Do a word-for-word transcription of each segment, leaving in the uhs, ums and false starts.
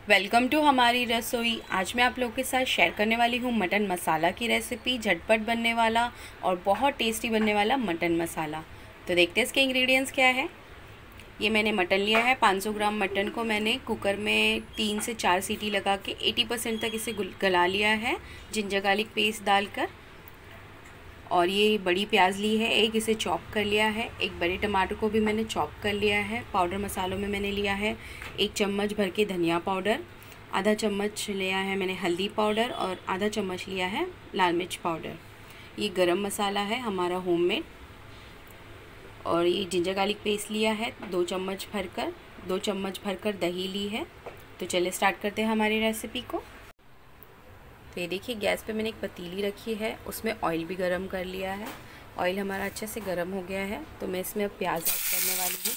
Welcome to हमारी रसोई। आज मैं आप लोगों के साथ शेयर करने वाली हूँ मटन मसाला की रेसिपी। झटपट बनने वाला और बहुत टेस्टी बनने वाला मटन मसाला। तो देखते हैं इसके इंग्रेडिएंट्स क्या है। ये मैंने मटन लिया है। पाँच सौ ग्राम मटन को मैंने कुकर में तीन से चार सीटी लगा के अस्सी परसेंट तक इसे गला लिया है, जिंजर गार्लिक पेस्ट डालकर। और ये बड़ी प्याज ली है एक, इसे चॉप कर लिया है। एक बड़े टमाटर को भी मैंने चॉप कर लिया है। पाउडर मसालों में मैंने लिया है एक चम्मच भर के धनिया पाउडर, आधा चम्मच लिया है मैंने हल्दी पाउडर और आधा चम्मच लिया है लाल मिर्च पाउडर। ये गरम मसाला है हमारा होममेड। और ये जिंजर गार्लिक पेस्ट लिया है दो चम्मच भरकर, दो चम्मच भरकर दही ली है। तो चलिए स्टार्ट करते हैं हमारी रेसिपी को। तो ये देखिए गैस पे मैंने एक पतीली रखी है, उसमें ऑयल भी गरम कर लिया है। ऑयल हमारा अच्छे से गरम हो गया है तो मैं इसमें अब प्याज ऐड करने वाली हूँ।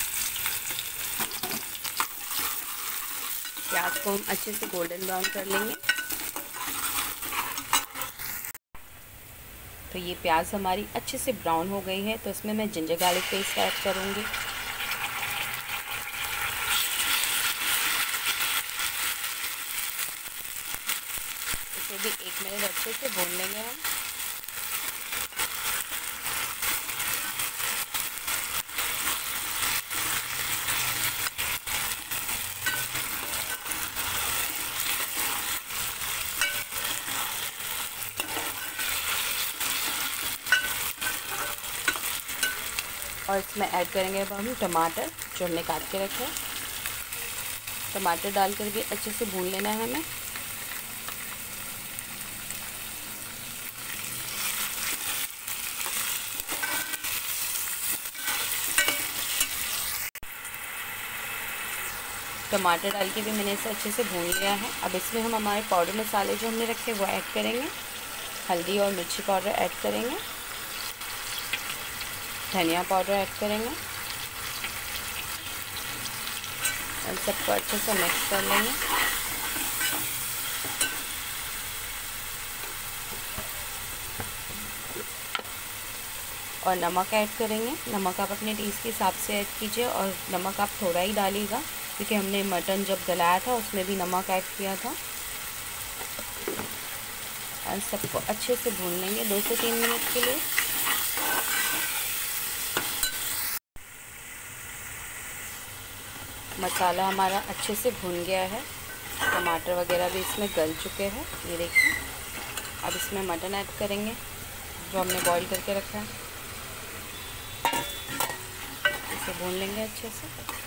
प्याज को हम अच्छे से गोल्डन ब्राउन कर लेंगे। तो ये प्याज हमारी अच्छे से ब्राउन हो गई है तो इसमें मैं जिंजर गार्लिक पेस्ट ऐड करूँगी। इसे भी एक मिनट अच्छे से भून लेंगे हम। और इसमें ऐड करेंगे अब हम टमाटर जो हमने काट के रखे हैं। टमाटर डाल करके अच्छे से भून लेना है हमें। टमाटर डाल के भी मैंने इसे अच्छे से भून लिया है। अब इसमें हम हमारे पाउडर मसाले जो हमने रखे वो ऐड करेंगे। हल्दी और मिर्ची पाउडर ऐड करेंगे, धनिया पाउडर ऐड करेंगे और सबको अच्छे से मिक्स कर लेंगे। और नमक ऐड करेंगे। नमक आप अपने टेस्ट के हिसाब से ऐड कीजिए और नमक आप थोड़ा ही डालिएगा क्योंकि हमने मटन जब गलाया था उसमें भी नमक ऐड किया था। और सबको अच्छे से भून लेंगे दो से तीन मिनट के लिए। मसाला हमारा अच्छे से भून गया है, टमाटर वगैरह भी इसमें गल चुके हैं। ये देखिए अब इसमें मटन ऐड करेंगे जो हमने बॉईल करके रखा है। इसे भून लेंगे अच्छे से।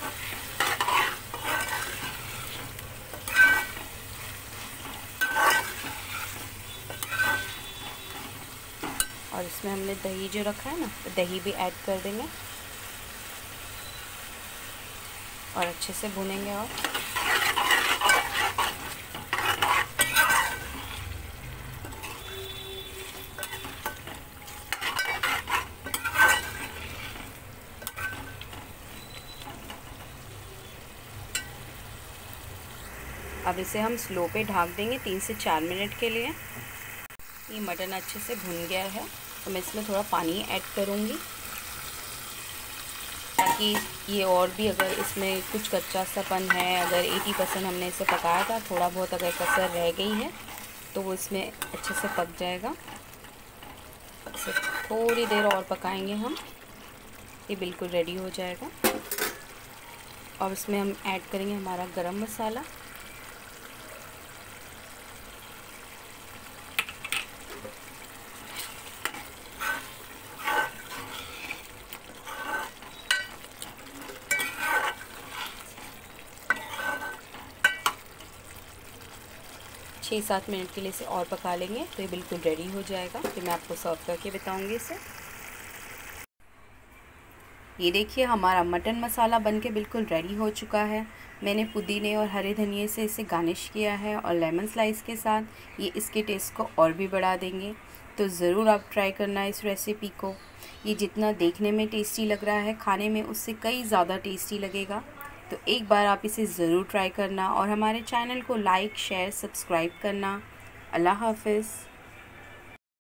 और इसमें हमने दही जो रखा है ना, तो दही भी ऐड कर देंगे और अच्छे से भूनेंगे। और अब इसे हम स्लो पे ढक देंगे तीन से चार मिनट के लिए। ये मटन अच्छे से भुन गया है तो मैं इसमें थोड़ा पानी ऐड करूँगी ताकि ये और भी, अगर इसमें कुछ कच्चा सापन है, अगर अस्सी परसेंट हमने इसे पकाया था, थोड़ा बहुत अगर कसर रह गई है तो वो इसमें अच्छे से पक जाएगा। इसे थोड़ी देर और पकाएंगे हम, ये बिल्कुल रेडी हो जाएगा। और इसमें हम ऐड करेंगे हमारा गरम मसाला। छः सात मिनट के लिए इसे और पका लेंगे तो ये बिल्कुल रेडी हो जाएगा। फिर मैं आपको सर्व करके बताऊंगी इसे। ये देखिए हमारा मटन मसाला बनके बिल्कुल रेडी हो चुका है। मैंने पुदीने और हरे धनिए से इसे गार्निश किया है और लेमन स्लाइस के साथ। ये इसके टेस्ट को और भी बढ़ा देंगे, तो ज़रूर आप ट्राई करना इस रेसिपी को। ये जितना देखने में टेस्टी लग रहा है, खाने में उससे कई ज़्यादा टेस्टी लगेगा। तो एक बार आप इसे ज़रूर ट्राई करना और हमारे चैनल को लाइक शेयर सब्सक्राइब करना। अल्लाह हाफ़िज़।